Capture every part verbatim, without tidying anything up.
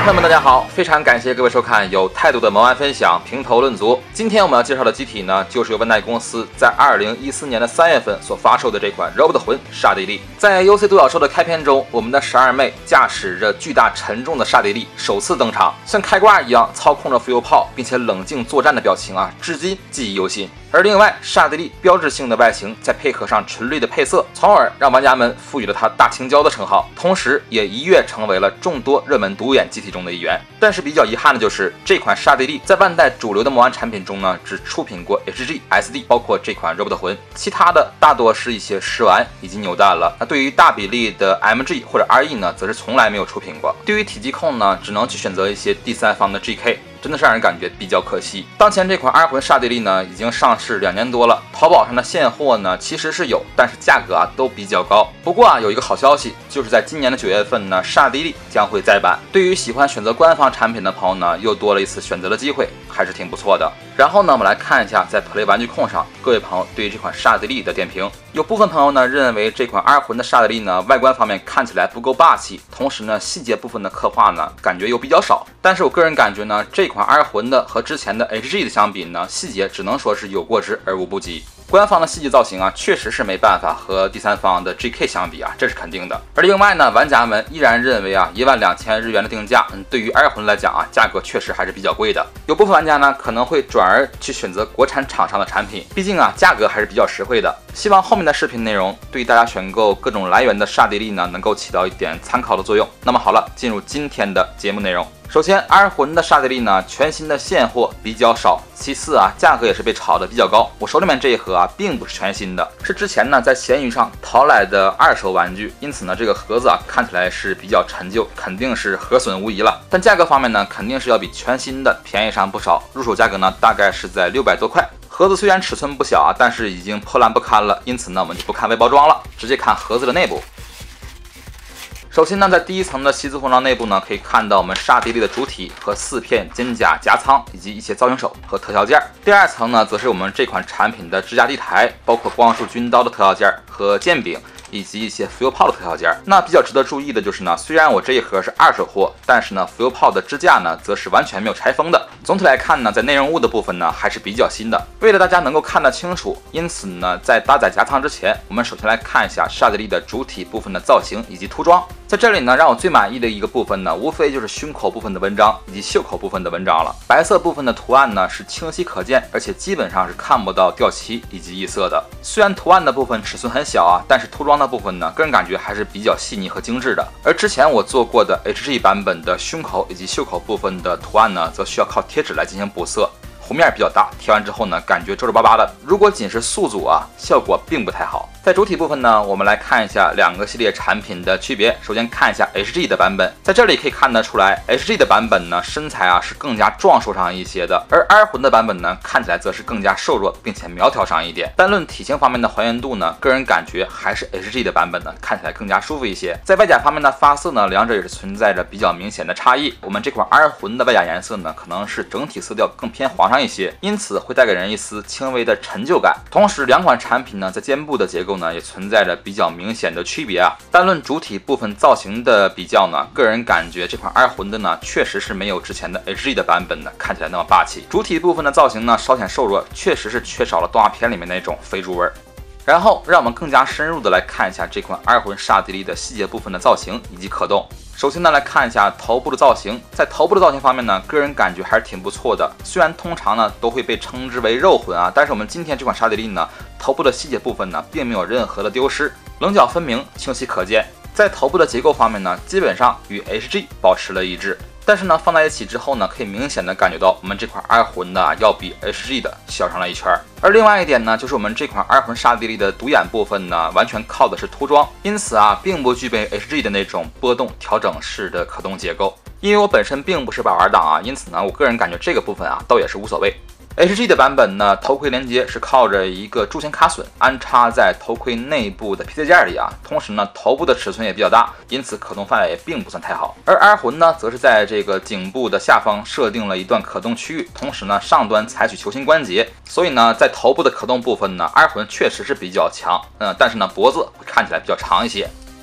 朋友们，大家好，非常感谢各位收看有态度的魔玩分享，评头论足。今天我们要介绍的机体呢，就是由万代公司在二零一四年的三月份所发售的这款 Robo 的魂沙迪利。在 U C 独角兽的开篇中，我们的十二妹驾驶着巨大沉重的沙迪利首次登场，像开挂一样操控着浮游炮，并且冷静作战的表情啊，至今记忆犹新。而另外，沙迪利标志性的外形，再配合上纯绿的配色，从而让玩家们赋予了它大青椒的称号，同时也一跃成为了众多热门独眼机体中的一员。但是比较遗憾的就是，这款沙迪利在万代主流的魔玩产品中呢，只出品过 H G、S D， 包括这款 Robo 的魂，其他的大多是一些试玩以及扭蛋了。那对于大比例的 M G 或者 R E 呢，则是从来没有出品过。对于体积控呢，只能去选择一些第三方的 G K。真的是让人感觉比较可惜。当前这款二魂沙迪利呢，已经上市两年多了，淘宝上的现货呢其实是有，但是价格啊都比较高。不过啊，有一个好消息，就是在今年的九月份呢，沙迪利将会再版。对于喜欢选择官方产品的朋友呢，又多了一次选择的机会，还是挺不错的。然后呢，我们来看一下在 Play 玩具控上各位朋友对于这款沙迪利的点评。有部分朋友呢认为这款二魂的沙迪利呢，外观方面看起来不够霸气，同时呢细节部分的刻画呢感觉又比较少。但是我个人感觉呢，这款二魂的和之前的 H G 的相比呢，细节只能说是有过之而无不及。官方的细节造型啊，确实是没办法和第三方的 G K 相比啊，这是肯定的。而另外呢，玩家们依然认为啊，一万两千日元的定价，嗯，对于二魂来讲啊，价格确实还是比较贵的。有部分玩家呢，可能会转而去选择国产厂商的产品，毕竟啊，价格还是比较实惠的。希望后面的视频内容对于大家选购各种来源的沙迪利呢，能够起到一点参考的作用。那么好了，进入今天的节目内容。首先，二魂的沙迪利呢，全新的现货比较少。其次啊，价格也是被炒得比较高。我手里面这一盒啊，并不是全新的，是之前呢在闲鱼上淘来的二手玩具，因此呢，这个盒子啊看起来是比较陈旧，肯定是核损无疑了。但价格方面呢，肯定是要比全新的便宜上不少。入手价格呢，大概是在六百多块。盒子虽然尺寸不小啊，但是已经破烂不堪了，因此呢，我们就不看外包装了，直接看盒子的内部。首先呢，在第一层的锡字封装内部呢，可以看到我们沙迪利的主体和四片肩甲夹仓，以及一些造型手和特效件。第二层呢，则是我们这款产品的支架地台，包括光束军刀的特效件和剑柄，以及一些浮游炮的特效件。那比较值得注意的就是呢，虽然我这一盒是二手货，但是呢，浮游炮的支架呢，则是完全没有拆封的。总体来看呢，在内容物的部分呢，还是比较新的。为了大家能够看得清楚，因此呢，在搭载夹仓之前，我们首先来看一下沙迪利的主体部分的造型以及涂装。在这里呢，让我最满意的一个部分呢，无非就是胸口部分的纹章以及袖口部分的纹章了。白色部分的图案呢是清晰可见，而且基本上是看不到掉漆以及异色的。虽然图案的部分尺寸很小啊，但是涂装的部分呢，个人感觉还是比较细腻和精致的。而之前我做过的 H G 版本的胸口以及袖口部分的图案呢，则需要靠贴纸来进行补色。弧面比较大，贴完之后呢，感觉皱皱巴巴的。如果仅是素组啊，效果并不太好。在主体部分呢，我们来看一下两个系列产品的区别。首先看一下 H G 的版本，在这里可以看得出来 ，H G 的版本呢，身材啊是更加壮硕上一些的，而二魂的版本呢，看起来则是更加瘦弱并且苗条上一点。单论体型方面的还原度呢，个人感觉还是 H G 的版本呢，看起来更加舒服一些。在外甲方面的发色呢，两者也是存在着比较明显的差异。我们这款二魂的外甲颜色呢，可能是整体色调更偏黄上一些，因此会带给人一丝轻微的陈旧感。同时，两款产品呢，在肩部的结构呢，也存在着比较明显的区别啊。单论主体部分造型的比较呢，个人感觉这款二魂的呢，确实是没有之前的 H G 的版本呢看起来那么霸气。主体部分的造型呢，稍显瘦弱，确实是缺少了动画片里面那种肥猪味儿。然后，让我们更加深入的来看一下这款二魂沙迪利的细节部分的造型以及可动。首先呢，来看一下头部的造型。在头部的造型方面呢，个人感觉还是挺不错的。虽然通常呢都会被称之为肉魂啊，但是我们今天这款沙迪利呢，头部的细节部分呢，并没有任何的丢失，棱角分明，清晰可见。在头部的结构方面呢，基本上与 H G 保持了一致。但是呢，放在一起之后呢，可以明显的感觉到我们这款二魂的要比 H G 的小上了一圈。而另外一点呢，就是我们这款二魂沙迪利的独眼部分呢，完全靠的是涂装，因此啊，并不具备 H G 的那种波动调整式的可动结构。因为我本身并不是把玩党啊，因此呢，我个人感觉这个部分啊，倒也是无所谓。H G 的版本呢，头盔连接是靠着一个铸线卡榫安插在头盔内部的皮带件里啊，同时呢，头部的尺寸也比较大，因此可动范围也并不算太好。而 R 魂呢，则是在这个颈部的下方设定了一段可动区域，同时呢，上端采取球形关节，所以呢，在头部的可动部分呢 ，R 魂确实是比较强，嗯，但是呢，脖子会看起来比较长一些。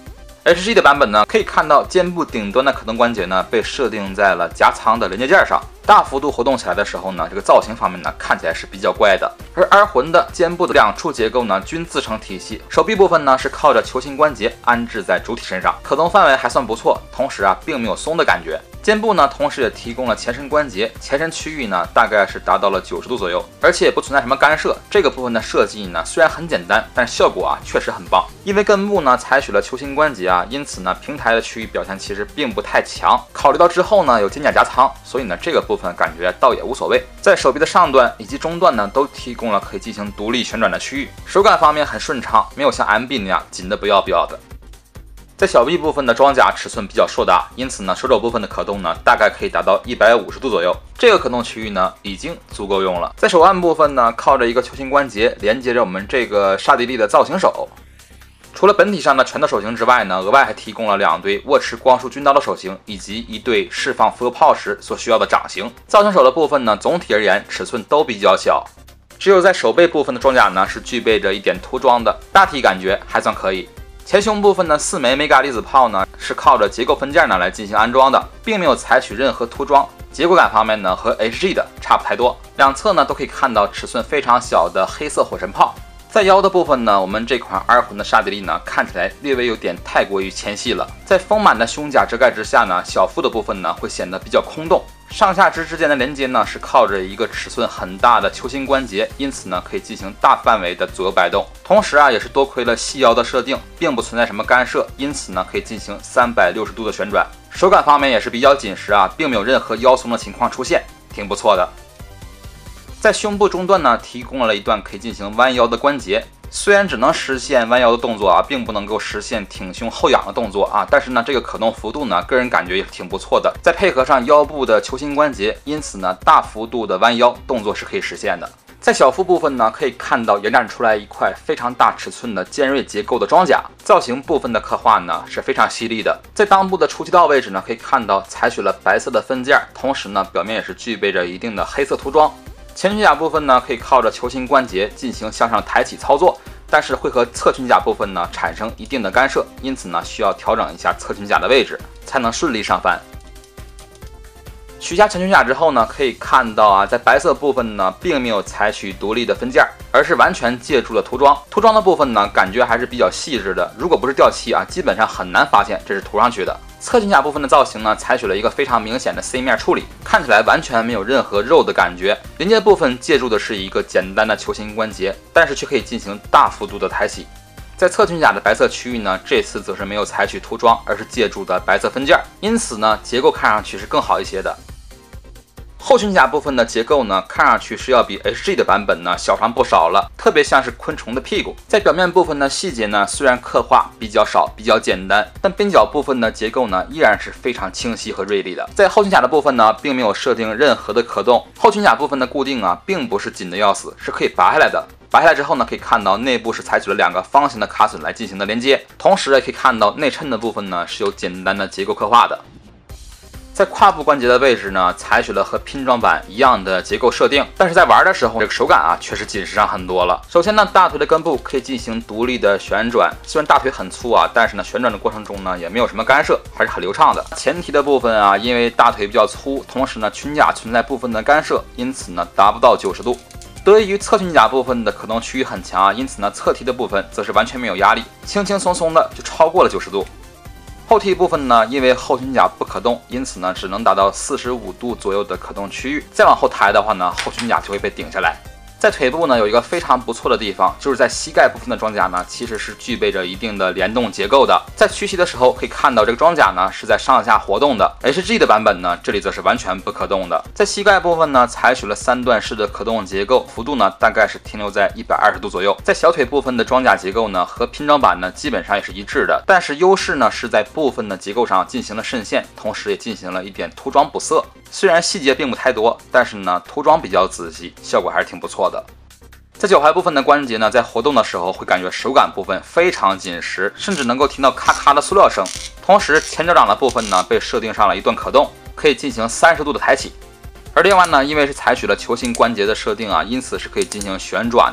H G 的版本呢，可以看到肩部顶端的可动关节呢被设定在了夹仓的连接件上，大幅度活动起来的时候呢，这个造型方面呢看起来是比较怪的。而 R 魂的肩部的两处结构呢均自成体系，手臂部分呢是靠着球形关节安置在主体身上，可动范围还算不错，同时啊并没有松的感觉。肩部呢同时也提供了前伸关节，前伸区域呢大概是达到了九十度左右，而且也不存在什么干涉。这个部分的设计呢虽然很简单，但是效果啊确实很棒。因为根部呢采取了球形关节啊，因此呢平台的区域表现其实并不太强。考虑到之后呢有肩胛夹仓，所以呢这个部分感觉倒也无所谓。在手臂的上端以及中段呢都提供了可以进行独立旋转的区域，手感方面很顺畅，没有像 M B 那样紧的不要不要的。在小臂部分的装甲尺寸比较硕大，因此呢手肘部分的可动呢大概可以达到一百五十度左右，这个可动区域呢已经足够用了。在手腕部分呢靠着一个球形关节连接着我们这个刹帝利的造型手。除了本体上的拳头手型之外呢，额外还提供了两对握持光束军刀的手型，以及一对释放浮游炮时所需要的掌型。造型手的部分呢总体而言尺寸都比较小，只有在手背部分的装甲呢是具备着一点涂装的，大体感觉还算可以。前胸部分的四枚 Mega 粒子炮呢是靠着结构分件呢来进行安装的，并没有采取任何涂装，结构感方面呢和 H G 的差不太多。两侧呢都可以看到尺寸非常小的黑色火神炮。在腰的部分呢，我们这款 R 魂的刹帝利呢看起来略微有点太过于纤细了，在丰满的胸甲遮盖之下呢，小腹的部分呢会显得比较空洞。上下肢之间的连接呢是靠着一个尺寸很大的球形关节，因此呢可以进行大范围的左右摆动。同时啊也是多亏了细腰的设定，并不存在什么干涉，因此呢可以进行三百六十度的旋转。手感方面也是比较紧实啊，并没有任何腰松的情况出现，挺不错的。在胸部中段呢提供了一段可以进行弯腰的关节。虽然只能实现弯腰的动作啊，并不能够实现挺胸后仰的动作啊，但是呢，这个可动幅度呢，个人感觉也是挺不错的。再配合上腰部的球形关节，因此呢，大幅度的弯腰动作是可以实现的。在小腹部分呢，可以看到延展出来一块非常大尺寸的尖锐结构的装甲，造型部分的刻画呢是非常犀利的。在裆部的出气道位置呢，可以看到采取了白色的分件，同时呢，表面也是具备着一定的黑色涂装。前裙甲部分呢，可以靠着球形关节进行向上抬起操作，但是会和侧裙甲部分呢产生一定的干涉，因此呢需要调整一下侧裙甲的位置，才能顺利上翻。取下前裙甲之后呢，可以看到啊，在白色部分呢，并没有采取独立的分件，而是完全借助了涂装。涂装的部分呢，感觉还是比较细致的，如果不是掉漆啊，基本上很难发现这是涂上去的。侧裙甲部分的造型呢，采取了一个非常明显的 C 面处理，看起来完全没有任何肉的感觉。连接部分借助的是一个简单的球形关节，但是却可以进行大幅度的抬起。在侧裙甲的白色区域呢，这次则是没有采取涂装，而是借助的白色分件，因此呢，结构看上去是更好一些的。后裙甲部分的结构呢，看上去是要比 H G 的版本呢小上不少了，特别像是昆虫的屁股。在表面部分的细节呢，虽然刻画比较少，比较简单，但边角部分的结构呢，依然是非常清晰和锐利的。在后裙甲的部分呢，并没有设定任何的可动，后裙甲部分的固定啊，并不是紧的要死，是可以拔下来的。拔下来之后呢，可以看到内部是采取了两个方形的卡榫来进行的连接，同时也可以看到内衬的部分呢是有简单的结构刻画的。在胯部关节的位置呢，采取了和拼装版一样的结构设定，但是在玩的时候，这个手感啊确实紧实上很多了。首先呢，大腿的根部可以进行独立的旋转，虽然大腿很粗啊，但是呢，旋转的过程中呢也没有什么干涉，还是很流畅的。前提的部分啊，因为大腿比较粗，同时呢裙甲存在部分的干涉，因此呢达不到九十度。得益于侧裙甲部分的可动区域很强啊，因此呢侧踢的部分则是完全没有压力，轻轻松松的就超过了九十度。后踢部分呢，因为后裙甲不可动，因此呢只能达到四十五度左右的可动区域。再往后抬的话呢，后裙甲就会被顶下来。在腿部呢有一个非常不错的地方，就是在膝盖部分的装甲呢，其实是具备着一定的联动结构的。在屈膝的时候，可以看到这个装甲呢是在上下活动的。H G 的版本呢，这里则是完全不可动的。在膝盖部分呢，采取了三段式的可动结构，幅度呢大概是停留在一百二十度左右。在小腿部分的装甲结构呢，和拼装版呢基本上也是一致的，但是优势呢是在部分的结构上进行了渗线，同时也进行了一点涂装补色。虽然细节并不太多，但是呢涂装比较仔细，效果还是挺不错的。在脚踝部分的关节呢，在活动的时候会感觉手感部分非常紧实，甚至能够听到咔咔的塑料声。同时前脚掌的部分呢，被设定上了一段可动，可以进行三十度的抬起。而另外呢，因为是采取了球形关节的设定啊，因此是可以进行旋转的。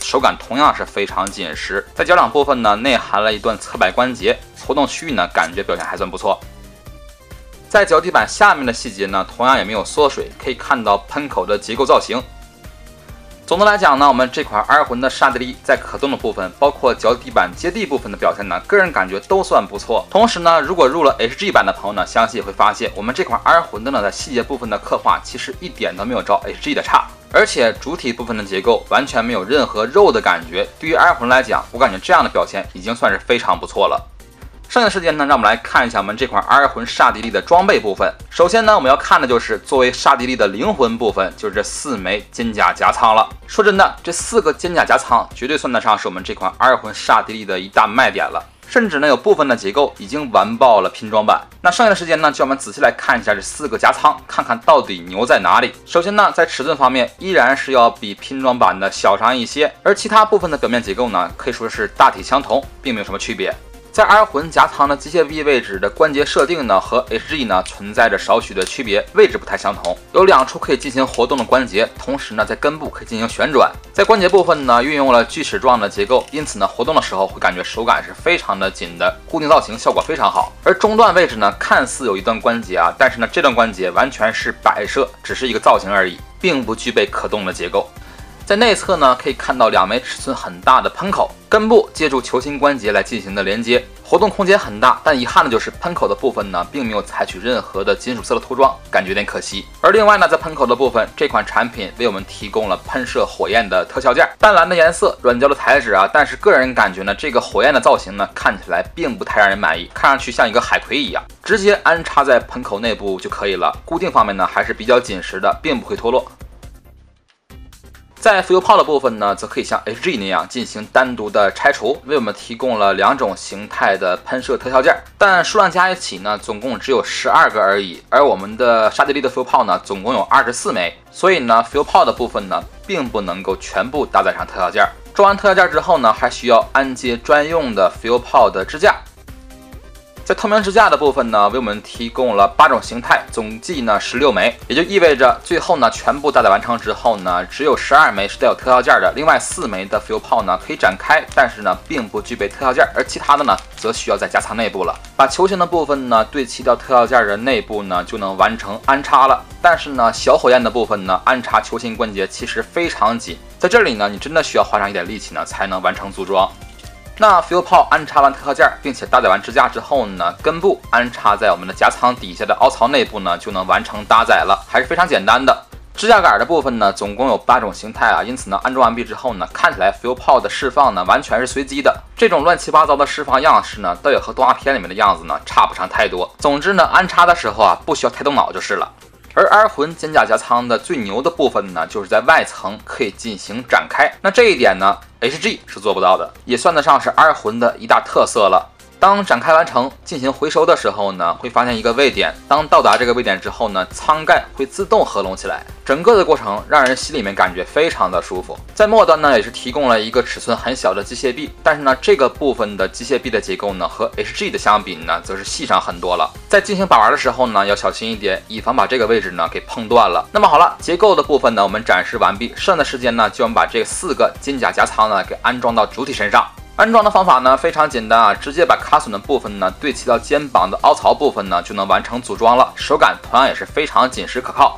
手感同样是非常紧实。在脚掌部分呢，内含了一段侧摆关节，活动区域呢感觉表现还算不错。在脚底板下面的细节呢，同样也没有缩水，可以看到喷口的结构造型。总的来讲呢，我们这款 R 魂的刹地力在可动的部分，包括脚底板接地部分的表现呢，个人感觉都算不错。同时呢，如果入了 H G 版的朋友呢，相信也会发现我们这款 R 魂的呢，在细节部分的刻画其实一点都没有照 H G 的差，而且主体部分的结构完全没有任何肉的感觉。对于 R 魂来讲，我感觉这样的表现已经算是非常不错了。剩下的时间呢，让我们来看一下我们这款 R 魂刹地力的装备部分。首先呢，我们要看的就是作为刹地力的灵魂部分，就是这四枚肩甲夹仓了。说真的，这四个肩甲夹仓绝对算得上是我们这款 R 魂刹地力的一大卖点了。甚至呢，有部分的结构已经完爆了拼装版。那剩下的时间呢，就让我们仔细来看一下这四个夹仓，看看到底牛在哪里。首先呢，在尺寸方面依然是要比拼装版的小上一些，而其他部分的表面结构呢，可以说是大体相同，并没有什么区别。在 R 魂夹仓的机械臂位置的关节设定呢，和 H G 呢存在着少许的区别，位置不太相同。有两处可以进行活动的关节，同时呢，在根部可以进行旋转。在关节部分呢，运用了锯齿状的结构，因此呢，活动的时候会感觉手感是非常的紧的，固定造型效果非常好。而中段位置呢，看似有一段关节啊，但是呢，这段关节完全是摆设，只是一个造型而已，并不具备可动的结构。在内侧呢，可以看到两枚尺寸很大的喷口，根部借助球心关节来进行的连接，活动空间很大。但遗憾的就是喷口的部分呢，并没有采取任何的金属色的涂装，感觉有点可惜。而另外呢，在喷口的部分，这款产品为我们提供了喷射火焰的特效件，淡蓝的颜色，软胶的材质啊。但是个人感觉呢，这个火焰的造型呢，看起来并不太让人满意，看上去像一个海葵一样。直接安插在喷口内部就可以了。固定方面呢，还是比较紧实的，并不会脱落。在浮游炮的部分呢，则可以像 H G 那样进行单独的拆除，为我们提供了两种形态的喷射特效件，但数量加一起呢，总共只有十二个而已。而我们的刹地力的浮游炮呢，总共有二十四枚，所以呢，浮游炮的部分呢，并不能够全部搭载上特效件。装完特效件之后呢，还需要安接专用的浮游炮的支架。在透明支架的部分呢，为我们提供了八种形态，总计呢十六枚，也就意味着最后呢全部搭载完成之后呢，只有十二枚是带有特效件的，另外四枚的浮游炮呢可以展开，但是呢并不具备特效件，而其他的呢则需要在夹仓内部了。把球形的部分呢对齐到特效件的内部呢，就能完成安插了。但是呢，小火焰的部分呢，安插球形关节其实非常紧，在这里呢，你真的需要花上一点力气呢，才能完成组装。那浮游炮安插完特效件，并且搭载完支架之后呢，根部安插在我们的夹仓底下的凹槽内部呢，就能完成搭载了，还是非常简单的。支架杆的部分呢，总共有八种形态啊，因此呢，安装完毕之后呢，看起来浮游炮的释放呢，完全是随机的。这种乱七八糟的释放样式呢，倒也和动画片里面的样子呢，差不上太多。总之呢，安插的时候啊，不需要太动脑就是了。而 R 魂肩甲夹仓的最牛的部分呢，就是在外层可以进行展开。那这一点呢 ，H G 是做不到的，也算得上是 R 魂的一大特色了。当展开完成进行回收的时候呢，会发现一个位点，当到达这个位点之后呢，舱盖会自动合拢起来，整个的过程让人心里面感觉非常的舒服。在末端呢，也是提供了一个尺寸很小的机械臂，但是呢，这个部分的机械臂的结构呢，和 H G 的相比呢，则是细上很多了。在进行把玩的时候呢，要小心一点，以防把这个位置呢给碰断了。那么好了，结构的部分呢，我们展示完毕，剩下的时间呢，就我们把这四个肩甲夹仓呢给安装到主体身上。安装的方法呢非常简单啊，直接把卡榫的部分呢对齐到肩膀的凹槽部分呢，就能完成组装了。手感同样也是非常紧实可靠。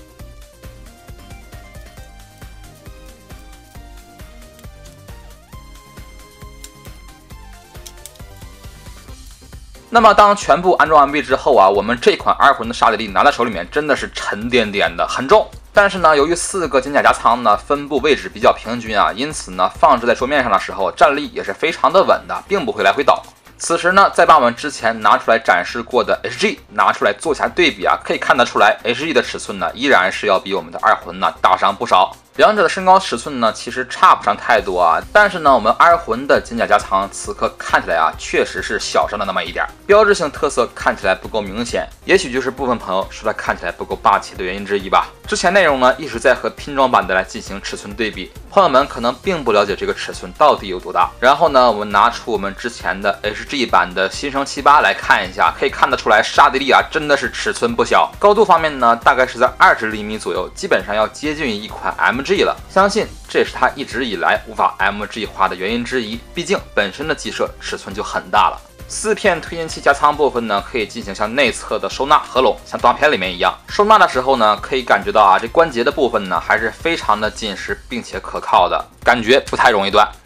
那么当全部安装完毕之后啊，我们这款 R 魂的刹地力拿在手里面真的是沉甸甸的，很重。但是呢，由于四个肩甲夹仓呢分布位置比较平均啊，因此呢放置在桌面上的时候站立也是非常的稳的，并不会来回倒。此时呢，再把我们之前拿出来展示过的 H G 拿出来做下对比啊，可以看得出来 H G 的尺寸呢依然是要比我们的 R 魂呢大上不少。两者的身高尺寸呢，其实差不上太多啊，但是呢，我们 R 魂的肩甲夹仓此刻看起来啊，确实是小上了那么一点，标志性特色看起来不够明显，也许就是部分朋友说它看起来不够霸气的原因之一吧。之前内容呢，一直在和拼装版的来进行尺寸对比，朋友们可能并不了解这个尺寸到底有多大。然后呢，我们拿出我们之前的 H G 版的新生七八来看一下，可以看得出来刹地力啊，真的是尺寸不小。高度方面呢，大概是在二十厘米左右，基本上要接近一款 M G G 了。相信这也是它一直以来无法 M G 化的原因之一，毕竟本身的机设尺寸就很大了。四片推进器加仓部分呢，可以进行像内侧的收纳合拢，像动画片里面一样。收纳的时候呢，可以感觉到啊，这关节的部分呢还是非常的紧实并且可靠的，感觉不太容易断。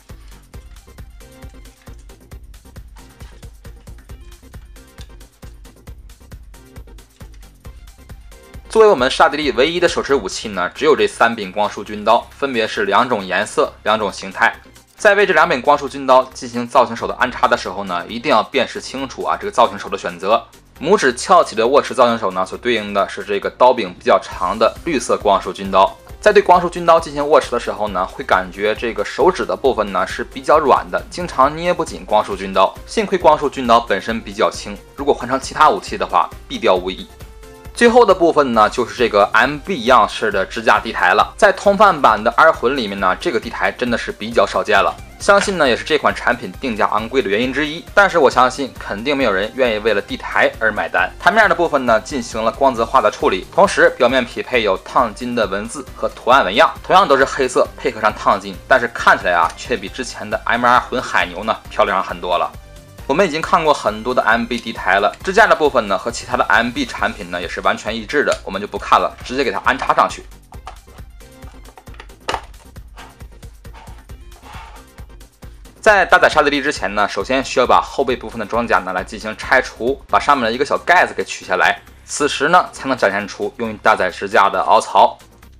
作为我们刹帝利唯一的手持武器呢，只有这三柄光束军刀，分别是两种颜色、两种形态。在为这两柄光束军刀进行造型手的安插的时候呢，一定要辨识清楚啊这个造型手的选择。拇指翘起的握持造型手呢，所对应的是这个刀柄比较长的绿色光束军刀。在对光束军刀进行握持的时候呢，会感觉这个手指的部分呢是比较软的，经常捏不紧光束军刀。幸亏光束军刀本身比较轻，如果换成其他武器的话，必掉无疑。最后的部分呢，就是这个 M B 样式的支架地台了。在通贩版的 R 魂里面呢，这个地台真的是比较少见了，相信呢也是这款产品定价昂贵的原因之一。但是我相信肯定没有人愿意为了地台而买单。台面的部分呢进行了光泽化的处理，同时表面匹配有烫金的文字和图案纹样，同样都是黑色配合上烫金，但是看起来啊却比之前的 M R 魂海牛呢漂亮很多了。我们已经看过很多的 M B 地台了，支架的部分呢和其他的 M B 产品呢也是完全一致的，我们就不看了，直接给它安插上去。在搭载刹帝利之前呢，首先需要把后背部分的装甲呢来进行拆除，把上面的一个小盖子给取下来，此时呢才能展现出用于搭载支架的凹槽。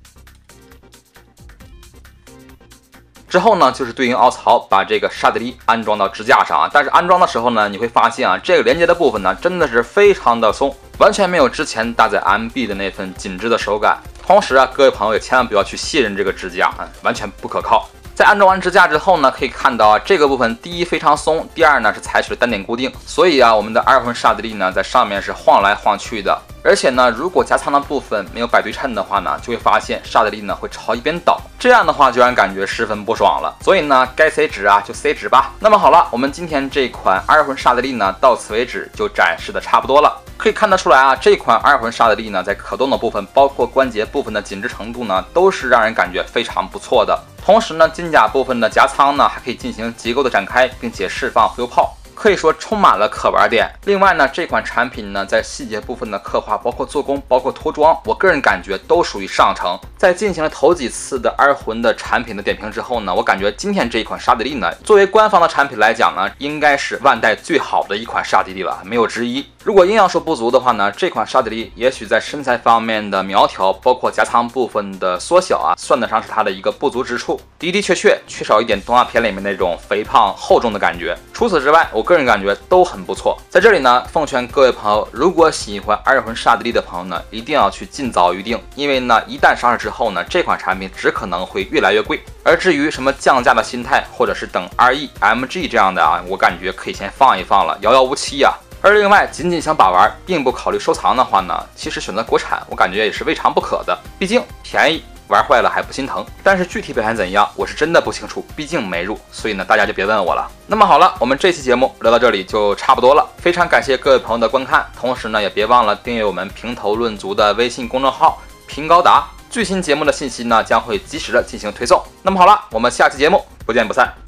之后呢，就是对应凹槽把这个刹帝利安装到支架上啊。但是安装的时候呢，你会发现啊，这个连接的部分呢，真的是非常的松，完全没有之前搭载 M B 的那份紧致的手感。同时啊，各位朋友也千万不要去信任这个支架啊，完全不可靠。在安装完支架之后呢，可以看到啊，这个部分第一非常松，第二呢是采取了单点固定，所以啊，我们的二魂刹帝利呢在上面是晃来晃去的。而且呢，如果夹仓的部分没有摆对称的话呢，就会发现刹帝利呢会朝一边倒，这样的话就让人感觉十分不爽了。所以呢，该塞纸啊就塞纸吧。那么好了，我们今天这款二魂刹帝利呢到此为止就展示的差不多了。可以看得出来啊，这款二魂刹帝利呢在可动的部分，包括关节部分的紧致程度呢，都是让人感觉非常不错的。同时呢，金甲部分的夹仓呢还可以进行结构的展开，并且释放忽悠炮。可以说充满了可玩点。另外呢，这款产品呢，在细节部分的刻画，包括做工，包括涂装，我个人感觉都属于上乘。在进行了头几次的二魂的产品的点评之后呢，我感觉今天这一款刹帝利呢，作为官方的产品来讲呢，应该是万代最好的一款刹帝利了，没有之一。如果硬要说不足的话呢，这款刹帝利也许在身材方面的苗条，包括夹仓部分的缩小啊，算得上是它的一个不足之处。的的确确缺少一点动画片里面那种肥胖厚重的感觉。除此之外，我个人感觉都很不错。在这里呢，奉劝各位朋友，如果喜欢二魂刹帝利的朋友呢，一定要去尽早预定，因为呢，一旦上市之后呢，这款产品只可能会越来越贵。而至于什么降价的心态，或者是等 R E M G 这样的啊，我感觉可以先放一放了，遥遥无期呀、啊。而另外，仅仅想把玩，并不考虑收藏的话呢，其实选择国产，我感觉也是未尝不可的。毕竟便宜，玩坏了还不心疼。但是具体表现怎样，我是真的不清楚，毕竟没入，所以呢，大家就别问我了。那么好了，我们这期节目聊到这里就差不多了，非常感谢各位朋友的观看，同时呢，也别忘了订阅我们评头论足的微信公众号评高达，最新节目的信息呢将会及时的进行推送。那么好了，我们下期节目不见不散。